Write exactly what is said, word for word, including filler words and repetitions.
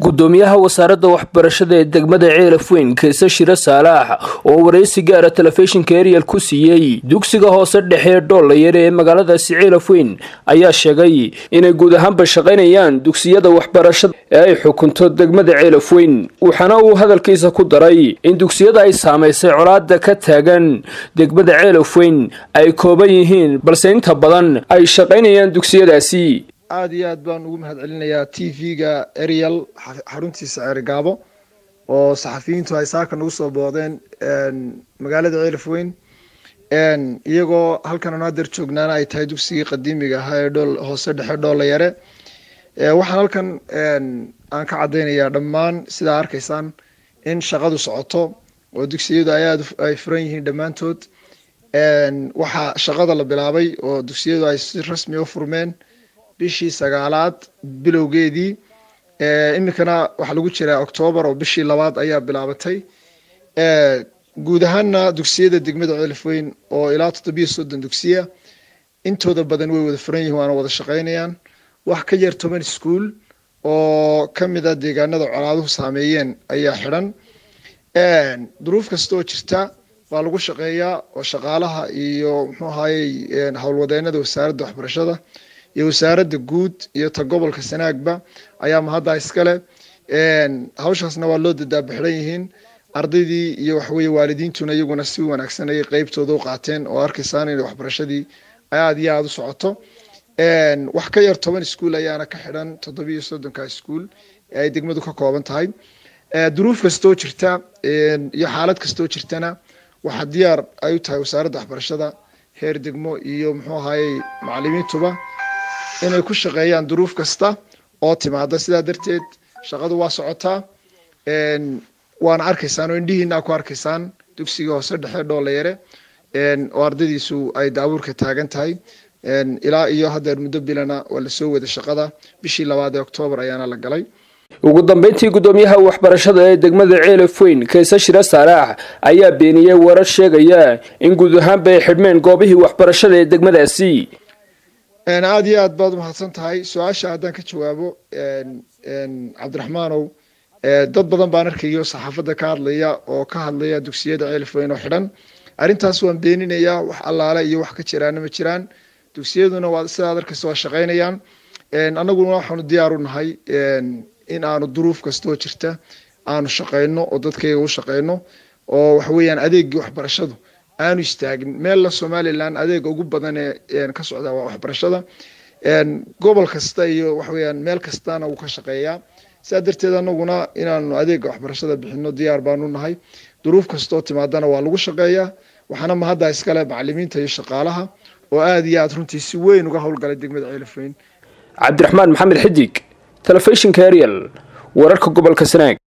gudoomiyaha wasaaradda waxbarashada ee degmada Ceelaf Weyn Kaisa Shira Saalax oo wareysi gaar ah telefishinka Ariel ku siiyay dugsiga hoose dhexe ee Doolayare ee magaalada Ceelaf Weyn ayaa sheegay inay guud ahaanba shaqaynayaan dugsiyada waxbarashada ee ay xukunto degmada Ceelaf Weyn waxana uu hadalkiisa ku daray in dugsiyada ay saameysay colaadda ka taagan degmada Ceelaf Weyn ay kooban yihiin balse inta badan ay shaqaynayaan dugsiyadaasi aad iyo aad baan ugu mahadcelinayaa T V-ga Ariel xaruntiisa Ceergaabo oo saxafiyiintu ay saaka nagu soo boodeen magaalada Ceelaf Weyn een iyagoo halkan aan dar joognaana ay tahay dugsiga qadiimiga ah ee Dool hoose dhexe Doolayare ee waxaan halkan aan ka cadeynayaa dhammaan sida arkaysaan in shaqadu socoto oo dugsiyadu ay aad ay furan yihiin dhamaantood een waxa shaqada la bilaabay oo dugsiyadu ay si rasmi ah u furmeen bishii sagaalaad bilowgeedii ee imikana waxa lagu jiraa October oo bishii labaad ayaa bilaabatay ee guud ahaanna dugsiyada degmada Ceelaf Weyn oo ilaa toddoba iyo soddon dugsiya intooda badan way wada furan yihiin waana wada shaqaynayaan wax ka yar toban iskuul oo kamid ah deegaanada colaaduhu saameeyeen ayaa xiran ee duruuf kasta oo jirta waa lagu shaqeeyaa oo shaqaalaha iyo muxuu ahaayay hawlwadeennada wasaaradda waxbarashada iyo wasaaradda guud iyo ta gobolka Sanaagba ayaa mahadda iskale een hawshaasna waa loo dadaabaxran yihiin ardaydii iyo wax weeye waalidiintuna iyaguna si wanaagsan ay qaybtooda u qaateen oo arkaysaan in waxbarashadii aad iyo aad u socoto een wax ka yar toban iskuul ayaana ka xiran toddoba iyo soddon ka iskuul ay degmadu ka kooban tahay ee duruuf kasta oo jirta een iyo xaalad kasta oo jirtana waxa diyaar ay u tahay wasaaradda waxbarashada heer degmo iyo muxuu ahaayay macallimiintuba inay ku shaqeeyaan duruuf kasta oo timaada sida darteed shaqadu waa socotaa een waan arkaysaan oo indhihiina ku arkaysaan dugsiga hoose dhexe Doolayare een oo ardaydiisu ay daaburka taagan tahay een ilaa iyo hadda muddo bilana oo la soo wada shaqada bishii labaad ee October ayaana la galay ugu dambeyntii gudoomiyaha waxbarashada ee degmada Ceelaf Weyn Kaisa Shira Saalax ayaa beeniyay warar sheegaya in guud ahaan bay xidhmeen goobihii waxbarashada ee degmadaasi een aad iyo aad baad mahadsan tahay su'aasha haddaan ka jawaabo een een Cabdiraxmaanow ee dad badan baan arkayo saxaafadda ka hadlaya oo ka hadlaya dugsiyada Ceelaf Weyn oo xidhan arintaas waan beeninayaa wax allaale iyo wax ka jiraana ma jiraan dugsiyaduna waa sida adarkaas waa shaqaynayaan een anaguna waxaanu diyaar u nahay een in aanu duruuf kasta oo jirta aanu shaqeyno oo dadkayga u shaqeyno oo wax weeyaan adeegga waxbarashadu aanu istaagin meel la Soomaaliland adeegga ugu badan ee ka socda waxbarashada een gobol kasta iyo wax weeyaan meel kastana uu ka shaqeeyaa sida darteed anaguna inaanu adeegga waxbarashada bixino diyaar baan u nahay duruuf kasta oo timaadana waa lagu shaqeeyaa waxana ma hadda iskale macallimiinta iyo shaqaalaha oo aad iyo aad runtii si weyn uga howlgalay degmada Ceelaf Weyn Cabdiraxmaan Maxamed Xidig telefishinka Ariel wararka gobolka Sanaag.